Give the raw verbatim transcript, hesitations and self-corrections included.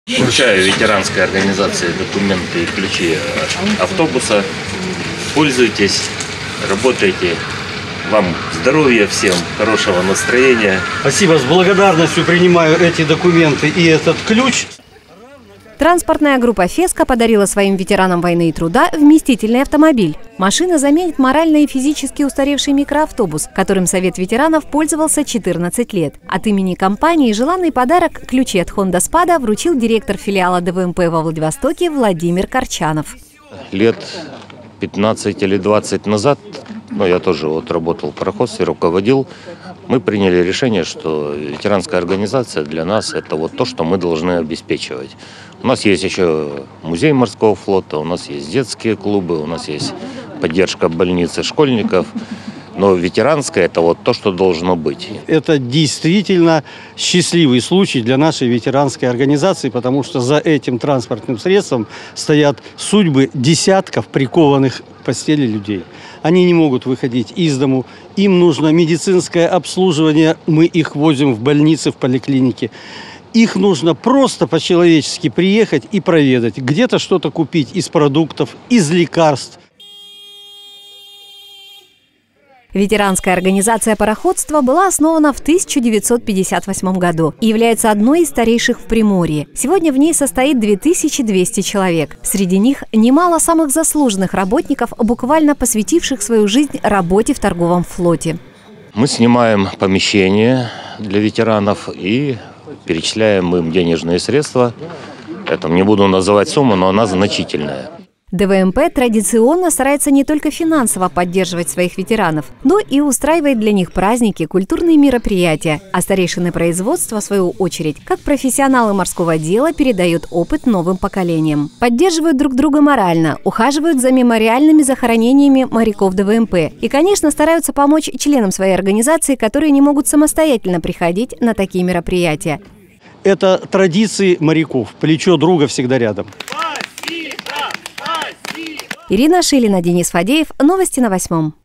Вручаю ветеранской организации документы и ключи автобуса. Пользуйтесь, работайте. Вам здоровья, всем хорошего настроения. Спасибо, с благодарностью принимаю эти документы и этот ключ. Транспортная группа «Феска» подарила своим ветеранам войны и труда вместительный автомобиль. Машина заменит морально и физически устаревший микроавтобус, которым Совет ветеранов пользовался четырнадцать лет. От имени компании желанный подарок – ключи от Honda Spada вручил директор филиала ДВМП во Владивостоке Владимир Корчанов. Лет пятнадцать или двадцать назад, ну, я тоже вот работал в пароходстве, руководил, мы приняли решение, что ветеранская организация для нас – это вот то, что мы должны обеспечивать. У нас есть еще музей морского флота, у нас есть детские клубы, у нас есть поддержка больницы школьников. Но ветеранское – это вот то, что должно быть. Это действительно счастливый случай для нашей ветеранской организации, потому что за этим транспортным средством стоят судьбы десятков прикованных к постели людей. Они не могут выходить из дому, им нужно медицинское обслуживание, мы их возим в больницы, в поликлиники. Их нужно просто по-человечески приехать и проведать, где-то что-то купить из продуктов, из лекарств. Ветеранская организация пароходства была основана в тысяча девятьсот пятьдесят восьмом году и является одной из старейших в Приморье. Сегодня в ней состоит две тысячи двести человек. Среди них немало самых заслуженных работников, буквально посвятивших свою жизнь работе в торговом флоте. Мы снимаем помещение для ветеранов и перечисляем им денежные средства. Это не буду называть сумму, но она значительная. ДВМП традиционно старается не только финансово поддерживать своих ветеранов, но и устраивает для них праздники, культурные мероприятия. А старейшины производства, в свою очередь, как профессионалы морского дела, передают опыт новым поколениям. Поддерживают друг друга морально, ухаживают за мемориальными захоронениями моряков ДВМП. И, конечно, стараются помочь членам своей организации, которые не могут самостоятельно приходить на такие мероприятия. Это традиции моряков. Плечо друга всегда рядом. Ирина Шилина, Денис Фадеев. Новости на восьмом.